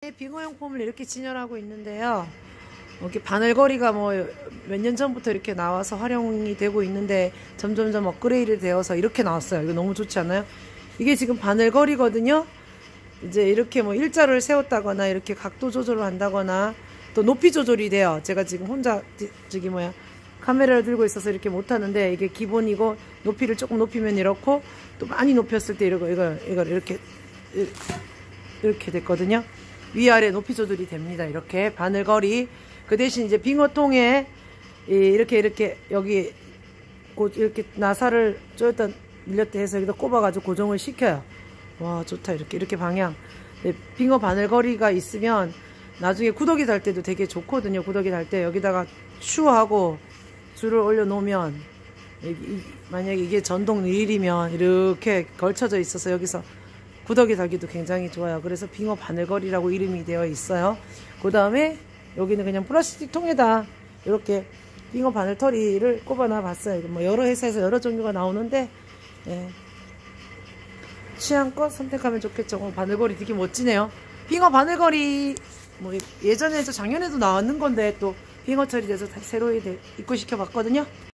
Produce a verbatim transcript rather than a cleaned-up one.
빙어용품을 이렇게 진열하고 있는데요. 이렇게 바늘거리가 뭐 몇 년 전부터 이렇게 나와서 활용이 되고 있는데 점점점 업그레이드 되어서 이렇게 나왔어요. 이거 너무 좋지 않아요? 이게 지금 바늘거리거든요. 이제 이렇게 뭐 일자를 세웠다거나 이렇게 각도 조절을 한다거나 또 높이 조절이 돼요. 제가 지금 혼자 저기 뭐야 카메라를 들고 있어서 이렇게 못하는데 이게 기본이고, 높이를 조금 높이면 이렇고 또 많이 높였을 때 이거 이거 이거 이렇게 이렇게 됐거든요. 위아래 높이 조절이 됩니다. 이렇게 바늘거리. 그 대신 이제 빙어통에 이렇게 이렇게 여기 이렇게 나사를 쪼였다 밀렸다 해서 여기다 꼽아가지고 고정을 시켜요. 와, 좋다. 이렇게 이렇게 방향. 빙어 바늘거리가 있으면 나중에 구더기 달 때도 되게 좋거든요. 구더기 달 때 여기다가 슈하고 줄을 올려 놓으면, 만약에 이게 전동 릴이면 이렇게 걸쳐져 있어서 여기서 구더기 달기도 굉장히 좋아요. 그래서 빙어 바늘거리라고 이름이 되어 있어요. 그 다음에 여기는 그냥 플라스틱 통에다 이렇게 빙어 바늘터리를 꼽아놔 봤어요. 뭐 여러 회사에서 여러 종류가 나오는데, 예. 취향껏 선택하면 좋겠죠. 어, 바늘거리 되게 멋지네요. 빙어 바늘거리 뭐 예전에도 작년에도 나왔는 건데 또 빙어철이 돼서 다시 새로 입고시켜 봤거든요.